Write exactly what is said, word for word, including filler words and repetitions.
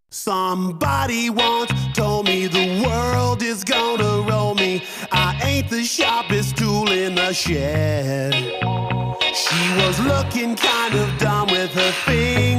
Somebody once told me the world is gonna roll me. I ain't the sharpest tool in the shed. She was looking kind of dumb with her fingers